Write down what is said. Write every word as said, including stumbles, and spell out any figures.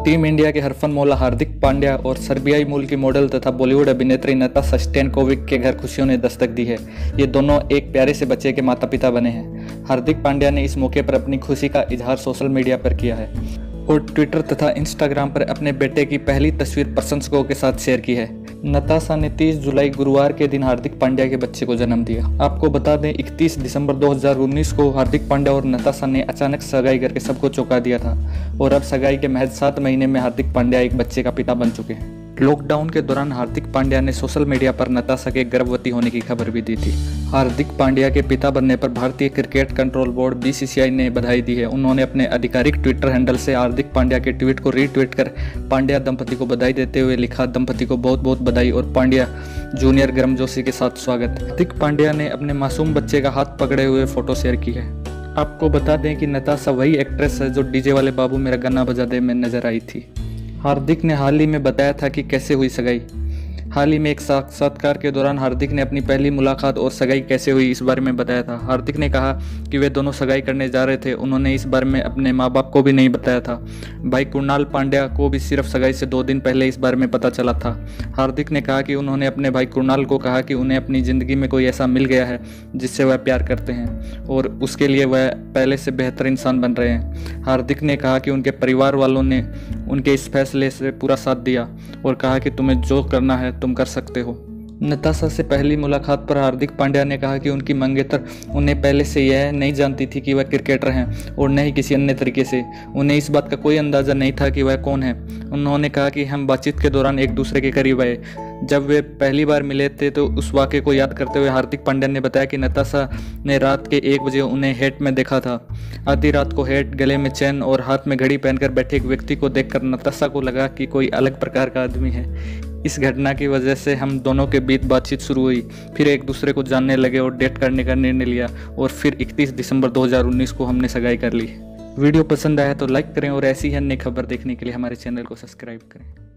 Team India के हरफन मौला हार्दिक पांड्या और सर्बियाई मूल की मॉडल तथा बॉलीवुड अभिनेत्री नताशा स्टैनकोविक के घर खुशियों ने दस्तक दी है। ये दोनों एक प्यारे से बच्चे के माता पिता बने हैं। हार्दिक पांड्या ने इस मौके पर अपनी खुशी का इजहार सोशल मीडिया पर किया है और ट्विटर तथा इंस्टाग्राम पर अपने बेटे की पहली तस्वीर प्रशंसकों के साथ शेयर की है। नताशा ने तीस जुलाई गुरुवार के दिन हार्दिक पांड्या के बच्चे को जन्म दिया। आपको बता दें, इकतीस दिसंबर दो हज़ार उन्नीस को हार्दिक पांड्या और नताशा ने अचानक सगाई करके सबको चौंका दिया था और अब सगाई के महज सात महीने में हार्दिक पांड्या एक बच्चे का पिता बन चुके हैं। लॉकडाउन के दौरान हार्दिक पांड्या ने सोशल मीडिया पर नताशा के गर्भवती होने की खबर भी दी थी। हार्दिक पांड्या के पिता बनने पर भारतीय cricket control board B C C I ने बधाई दी है। उन्होंने अपने आधिकारिक ट्विटर हैंडल से हार्दिक पांड्या के ट्वीट को रीट्वीट कर पांड्या दंपति को बधाई देते हुए लिखा, दंपति को बहुत बहुत बधाई और पांड्या जूनियर गर्मजोशी के साथ स्वागत। हार्दिक पांड्या ने अपने मासूम बच्चे का हाथ पकड़े हुए फोटो शेयर की है। आपको बता दें कि नताशा वही एक्ट्रेस है जो डीजे वाले बाबू मेरा गाना बजा दे में नजर आई थी। हार्दिक ने हाल ही में बताया था कि कैसे हुई सगाई। हाल ही में एक साक्षात्कार के दौरान हार्दिक ने अपनी पहली मुलाकात और सगाई कैसे हुई इस बारे में बताया था। हार्दिक ने कहा कि वे दोनों सगाई करने जा रहे थे। उन्होंने इस बारे में अपने माँ बाप को भी नहीं बताया था। भाई कुणाल पांड्या को भी सिर्फ सगाई से दो दिन पहले इस बारे में पता चला था। हार्दिक ने कहा कि उन्होंने अपने भाई कुणाल को कहा कि उन्हें अपनी ज़िंदगी में कोई ऐसा मिल गया है जिससे वह प्यार करते हैं और उसके लिए वह पहले से बेहतर इंसान बन रहे हैं। हार्दिक ने कहा कि उनके परिवार वालों ने उनके इस फैसले से पूरा साथ दिया और कहा कि तुम्हें जो करना है तुम कर सकते हो। नताशा से पहली मुलाकात पर हार्दिक पांड्या ने कहा कि उनकी मंगेतर उन्हें पहले से यह नहीं जानती थी कि वह क्रिकेटर हैं और न ही किसी अन्य तरीके से। उन्हें इस बात का कोई अंदाज़ा नहीं था कि वह कौन है। उन्होंने कहा कि हम बातचीत के दौरान एक दूसरे के करीब आए। जब वे पहली बार मिले थे तो उस वाक़े को याद करते हुए हार्दिक पांड्या ने बताया कि नताशा ने रात के एक बजे उन्हें हेट में देखा था। आधी रात को हेट, गले में चैन और हाथ में घड़ी पहनकर बैठे एक व्यक्ति को देखकर नताशा को लगा कि कोई अलग प्रकार का आदमी है। इस घटना की वजह से हम दोनों के बीच बातचीत शुरू हुई, फिर एक दूसरे को जानने लगे और डेट करने का निर्णय लिया और फिर इकतीस दिसंबर दो हज़ार उन्नीस को हमने सगाई कर ली। वीडियो पसंद आया तो लाइक करें और ऐसी ही अन्य खबर देखने के लिए हमारे चैनल को सब्सक्राइब करें।